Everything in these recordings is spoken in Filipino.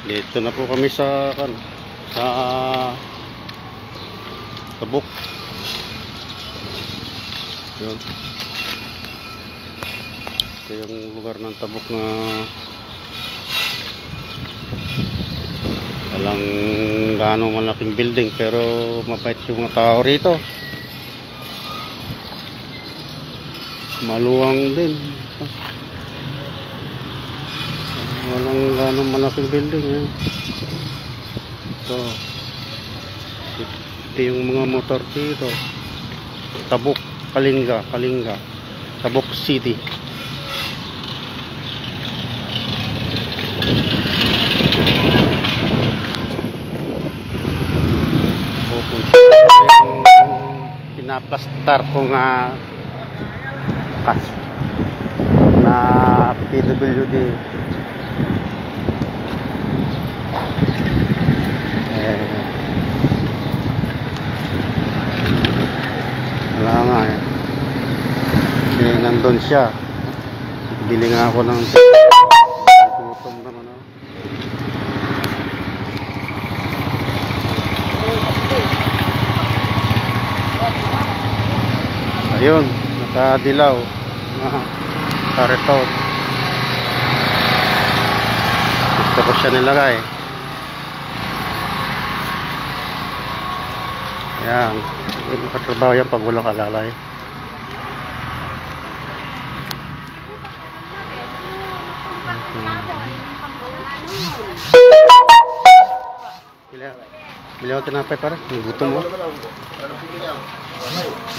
Dito na po kami sa Tabuk. Yun. Ito yung lugar ng Tabuk na walang gaano malaking building pero mabait yung mga tao rito. Maluwang din. Walang gaano malaking building. Ito yung mga motor dito. Tabuk, Kalinga, Tabuk City. Pinaplastar ko nga na PWD. Wala nga eh. Nandun siya. Bili nga ako ng gutom naman. Ayun, nakadilaw. Karetot. Gusto ko siya nilagay. Ayan. Hindi makatrabaho yan pag walang alalay. Bili ako tinapay para. Gutom mo. Ha?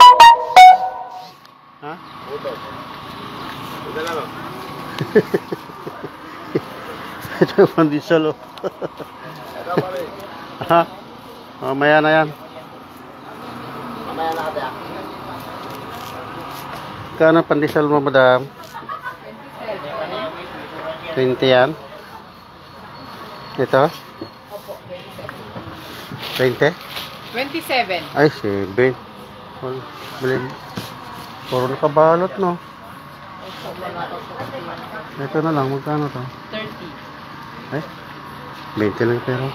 Ha? Gutom. Ito lang o. Ito yung pandesal o. Ha? Mamaya na yan. Mamaya na kaya. Kano pandesal mo, madam? 20 yan? Ito? 20? 27. Ay, 7. Puro nakabalot, no? Ito na lang, magkano to? 30. Ay, 20 lang pero.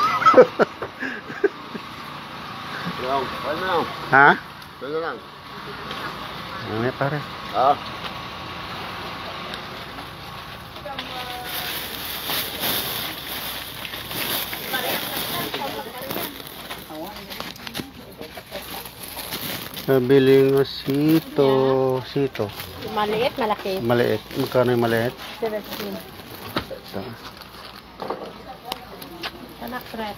Ha? Ano lang? Ano pare? Ah. Nabiling sito. Maliit, malaki. Maliit. Magkano yung maliit? 17. Ito. Anak red.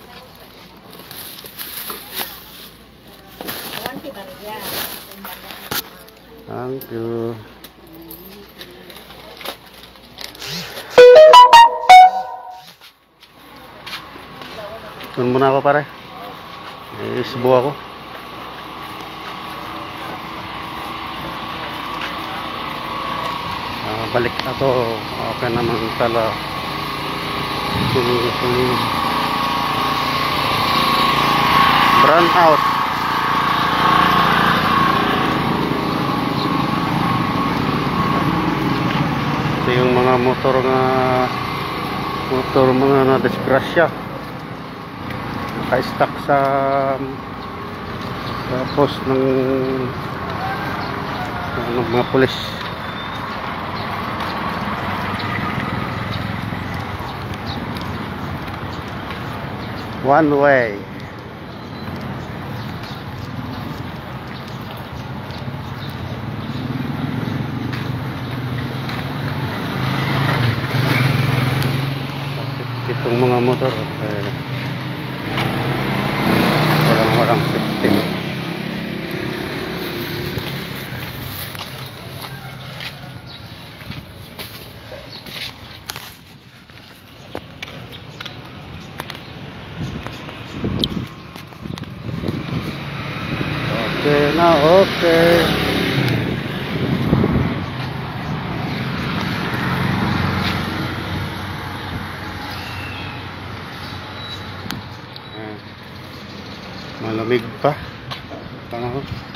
Thank you. Doon muna ako pare. Isbo ako. Balik ako. Okay naman pala. Brown out. Ito yung mga motor mga na-disgrasya. Naka-stuck sa post ng mga pulis. One way. Itong mga motor walang safety. Okay na, okay. Malamig pa. Panahon.